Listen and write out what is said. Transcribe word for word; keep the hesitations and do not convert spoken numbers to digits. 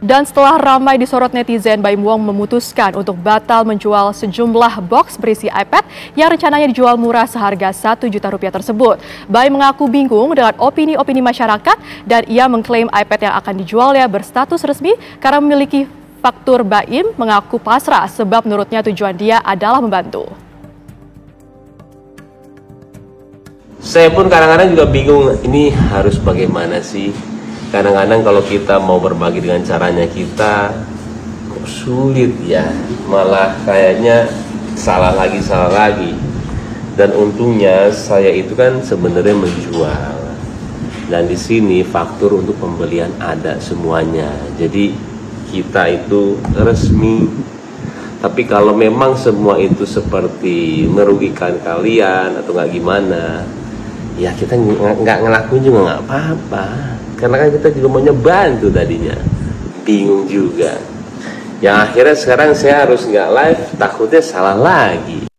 Dan setelah ramai disorot netizen, Baim Wong memutuskan untuk batal menjual sejumlah box berisi iPad yang rencananya dijual murah seharga satu juta rupiah tersebut. Baim mengaku bingung dengan opini-opini masyarakat dan ia mengklaim iPad yang akan dijualnya berstatus resmi karena memiliki faktur. Baim mengaku pasrah sebab menurutnya tujuan dia adalah membantu. Saya pun kadang-kadang juga bingung, ini harus bagaimana sih? Kadang-kadang kalau kita mau berbagi dengan caranya kita, kok sulit ya, malah kayaknya salah lagi, salah lagi. Dan untungnya saya itu kan sebenarnya menjual. Dan di sini faktur untuk pembelian ada semuanya. Jadi kita itu resmi. Tapi kalau memang semua itu seperti merugikan kalian atau nggak gimana, ya kita nggak ngelakuin juga nggak apa-apa. Karena kan kita juga maunya bantu tadinya. Bingung juga. Yang akhirnya sekarang saya harus nggak live, takutnya salah lagi.